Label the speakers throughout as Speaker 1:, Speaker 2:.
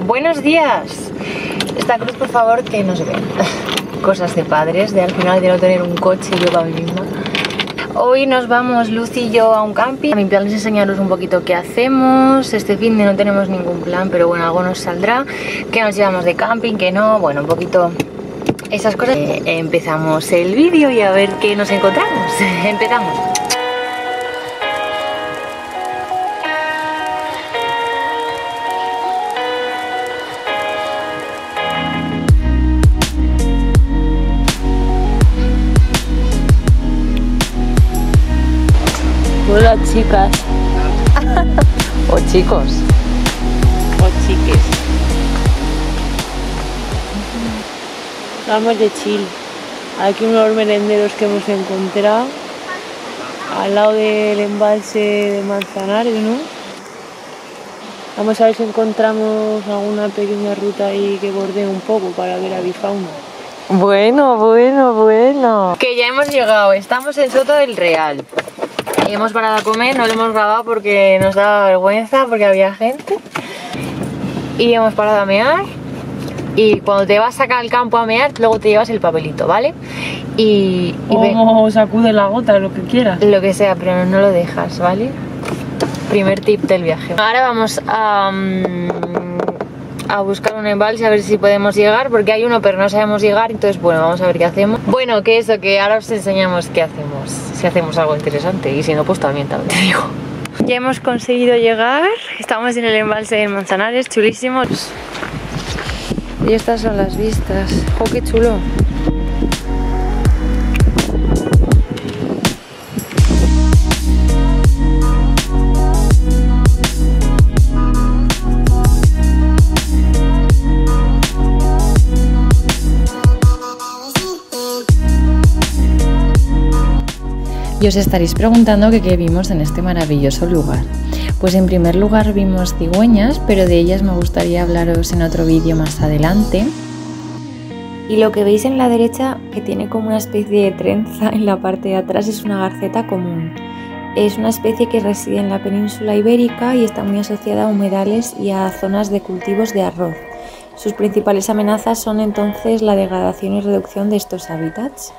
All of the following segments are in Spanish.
Speaker 1: Buenos días. Esta cruz, por favor, que no se ve. Cosas de padres, de al final de no tener un coche yo para mí misma. Hoy nos vamos Lucy y yo a un camping. Mi plan es enseñaros un poquito qué hacemos. Este fin de no tenemos ningún plan, pero bueno, algo nos saldrá. ¿Qué nos llevamos de camping? ¿Qué no? Bueno, un poquito esas cosas. Empezamos el vídeo y a ver qué nos encontramos. Empezamos.
Speaker 2: Hola chicas
Speaker 1: O chicos.
Speaker 2: o chiques. Vamos de chill. Aquí unos merenderos que hemos encontrado al lado del embalse de Manzanares, ¿no? Vamos a ver si encontramos alguna pequeña ruta ahí que bordee un poco para ver avifauna.
Speaker 1: Bueno. Que ya hemos llegado. Estamos en Soto del Real. Hemos parado a comer, no lo hemos grabado porque nos daba vergüenza, porque había gente. Y hemos parado a mear. Y cuando te vas a sacar al campo a mear, luego te llevas el papelito, ¿vale?
Speaker 2: O sacude la gota, lo que quieras.
Speaker 1: Lo que sea, pero no lo dejas, ¿vale? Primer tip del viaje. Ahora vamos a buscar un embalse a ver si podemos llegar, porque hay uno pero no sabemos llegar, entonces bueno, vamos a ver qué hacemos. Bueno, que eso, que ahora os enseñamos qué hacemos, si hacemos algo interesante, y si no, pues también te digo. Ya hemos conseguido llegar, estamos en el embalse de Manzanares, chulísimo. Y estas son las vistas. ¡Oh, qué chulo! Y os estaréis preguntando qué vimos en este maravilloso lugar. Pues en primer lugar vimos cigüeñas, pero de ellas me gustaría hablaros en otro vídeo más adelante. Y lo que veis en la derecha, que tiene como una especie de trenza en la parte de atrás, es una garceta común. Es una especie que reside en la península ibérica y está muy asociada a humedales y a zonas de cultivos de arroz. Sus principales amenazas son entonces la degradación y reducción de estos hábitats.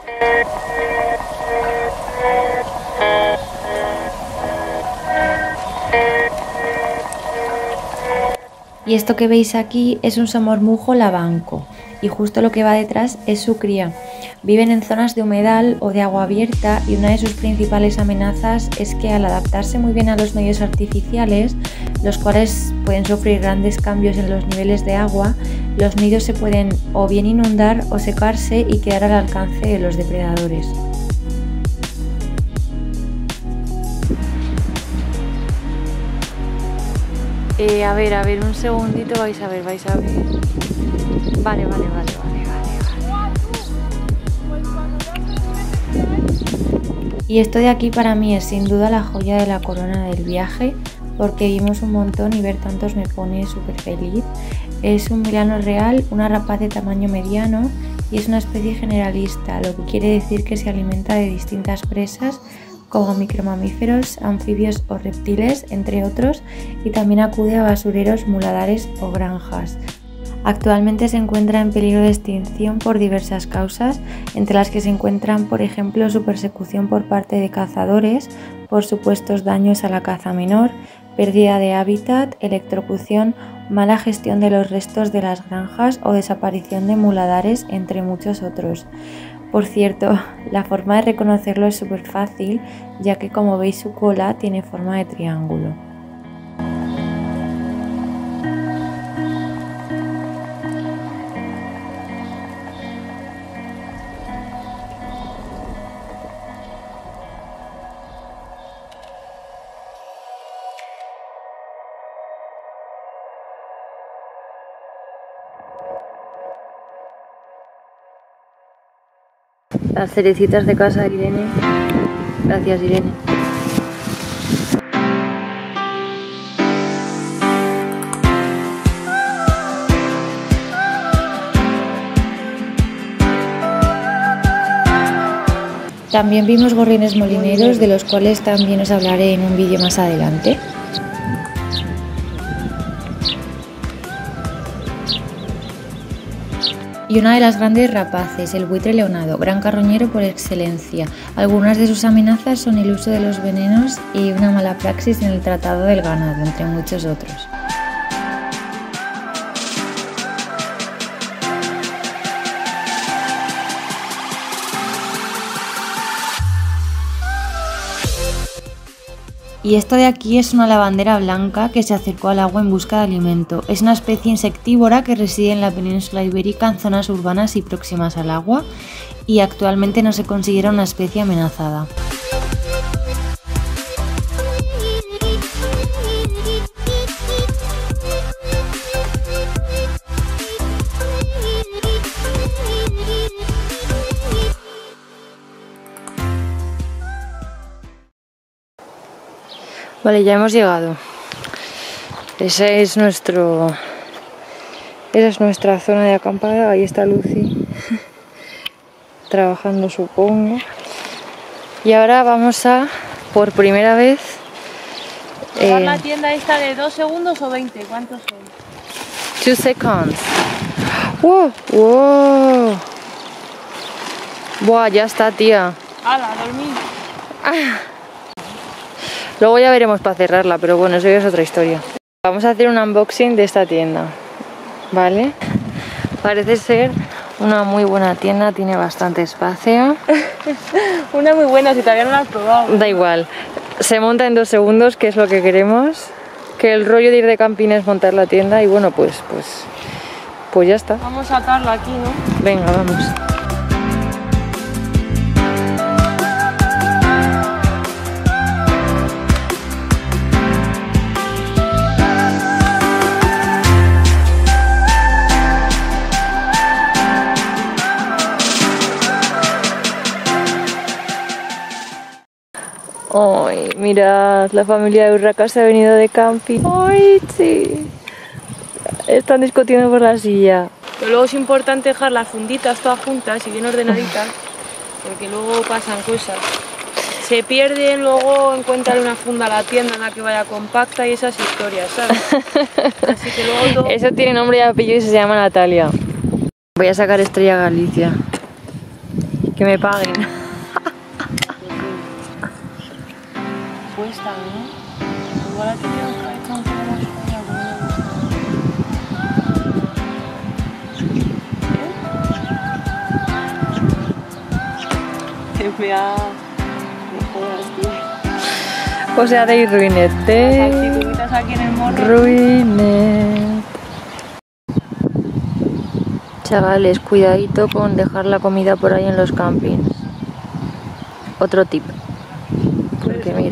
Speaker 1: Y esto que veis aquí es un somormujo lavanco y justo lo que va detrás es su cría. Viven en zonas de humedal o de agua abierta y una de sus principales amenazas es que al adaptarse muy bien a los medios artificiales, los cuales pueden sufrir grandes cambios en los niveles de agua, los nidos se pueden o bien inundar o secarse y quedar al alcance de los depredadores. A ver, un segundito, vais a ver. Vale. Y esto de aquí para mí es sin duda la joya de la corona del viaje, porque vimos un montón y ver tantos me pone súper feliz. Es un milano real, una rapaz de tamaño mediano y es una especie generalista, lo que quiere decir que se alimenta de distintas presas como micromamíferos, anfibios o reptiles, entre otros, y también acude a basureros, muladares o granjas. Actualmente se encuentra en peligro de extinción por diversas causas, entre las que se encuentran, por ejemplo, su persecución por parte de cazadores, por supuestos daños a la caza menor, pérdida de hábitat, electrocución, mala gestión de los restos de las granjas o desaparición de muladares, entre muchos otros. Por cierto, la forma de reconocerlo es súper fácil, ya que como veis su cola tiene forma de triángulo. Las cerecitas de casa de Irene. Gracias, Irene. También vimos gorriones molineros, de los cuales también os hablaré en un vídeo más adelante. Y una de las grandes rapaces, el buitre leonado, gran carroñero por excelencia. Algunas de sus amenazas son el uso de los venenos y una mala praxis en el tratado del ganado, entre muchos otros. Y esto de aquí es una lavandera blanca que se acercó al agua en busca de alimento. Es una especie insectívora que reside en la península ibérica en zonas urbanas y próximas al agua, y actualmente no se considera una especie amenazada. Vale, ya hemos llegado. Esa es nuestra zona de acampada. Ahí está Lucy trabajando, supongo. Y ahora vamos a, por primera vez,
Speaker 2: ¿la tienda esta de 2 segundos o 20? ¿Cuántos son?
Speaker 1: 2 seconds. ¡Wow! ¡Wow! ¡Buah! Ya está, tía.
Speaker 2: ¡Hala, dormí!
Speaker 1: Luego ya veremos para cerrarla, pero bueno, eso ya es otra historia. Vamos a hacer un unboxing de esta tienda, ¿vale? Parece ser una muy buena tienda, tiene bastante espacio.
Speaker 2: Una muy buena, si todavía no la has probado.
Speaker 1: Da igual, se monta en 2 segundos, que es lo que queremos. Que el rollo de ir de camping es montar la tienda y bueno, pues ya está.
Speaker 2: Vamos a atarla aquí, ¿no?
Speaker 1: Venga, vamos. Ay, mirad, la familia de Urraca se ha venido de camping. Ay, sí. Están discutiendo por la silla.
Speaker 2: Pero luego es importante dejar las funditas todas juntas y bien ordenaditas, porque luego pasan cosas. Se pierden, luego encuentran una funda a la tienda en la que vaya compacta y esas historias, ¿sabes? Así que luego todo...
Speaker 1: Eso tiene nombre y apellido y se llama Natalia. Voy a sacar Estrella Galicia. Que me paguen.
Speaker 2: Cuesta, ¿no? Igual aquí ya está hecho un poco más fea, como me gusta. Me jodas, tío.
Speaker 1: O sea, de ruinete.
Speaker 2: Las actituditas aquí en el morro.
Speaker 1: Ruinet. Chavales, cuidadito con dejar la comida por ahí en los campings. Otro tip. Porque mira.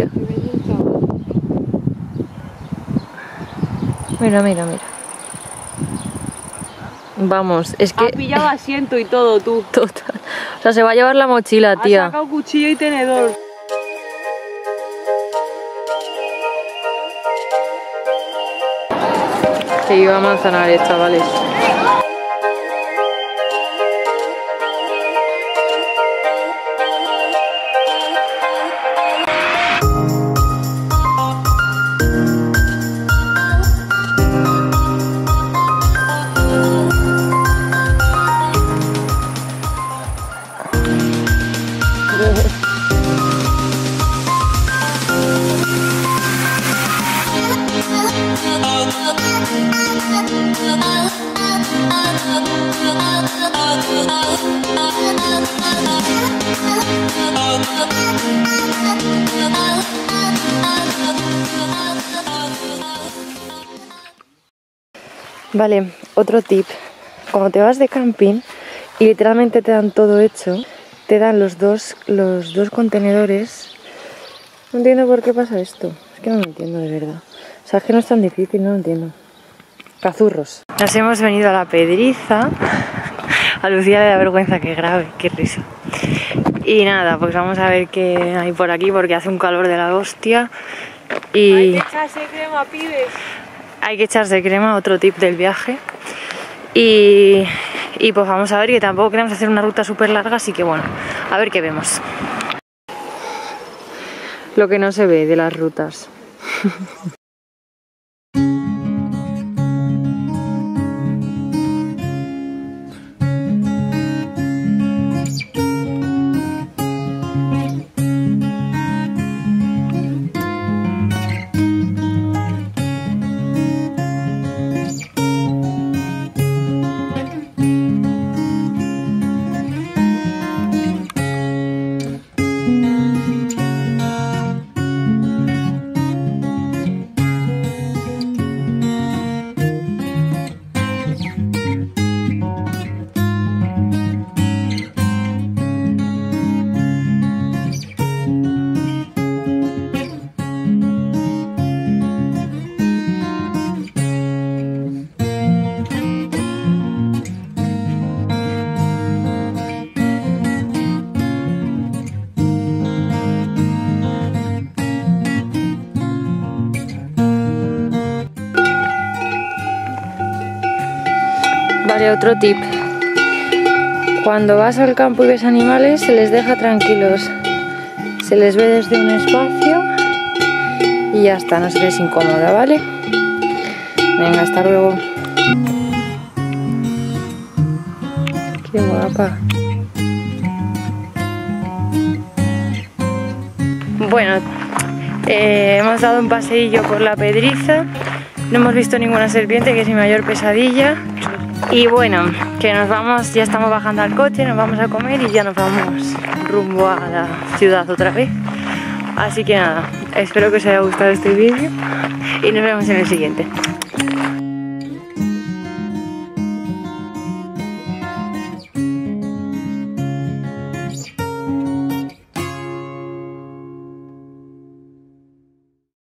Speaker 1: Mira. Vamos, es que...
Speaker 2: Ha pillado asiento y todo, tú.
Speaker 1: Total. O sea, se va a llevar la mochila, tía.
Speaker 2: Ha sacado cuchillo y tenedor.
Speaker 1: Que viva Manzanares, chavales. Vale, otro tip. Cuando te vas de camping y literalmente te dan todo hecho, te dan los dos contenedores. No entiendo por qué pasa esto. Es que no lo entiendo de verdad. O sea, es que no es tan difícil, no lo entiendo. Cazurros. Nos hemos venido a la Pedriza. A Lucía le da vergüenza que grabe, qué risa. Y nada, pues vamos a ver qué hay por aquí porque hace un calor de la hostia. Y
Speaker 2: Hay que echarse crema, pibes.
Speaker 1: hay que echarse crema, otro tip del viaje. Y pues vamos a ver, que tampoco queremos hacer una ruta súper larga, así que bueno, a ver qué vemos. Lo que no se ve de las rutas. Vale, otro tip. Cuando vas al campo y ves animales, se les deja tranquilos. Se les ve desde un espacio y ya está, no se les incomoda, ¿vale? Venga, hasta luego. Qué guapa. Bueno, hemos dado un paseillo por la Pedriza. No hemos visto ninguna serpiente, que es mi mayor pesadilla. Y bueno, que nos vamos, ya estamos bajando al coche, nos vamos a comer y ya nos vamos rumbo a la ciudad otra vez. Así que nada, espero que os haya gustado este vídeo y nos vemos en el siguiente.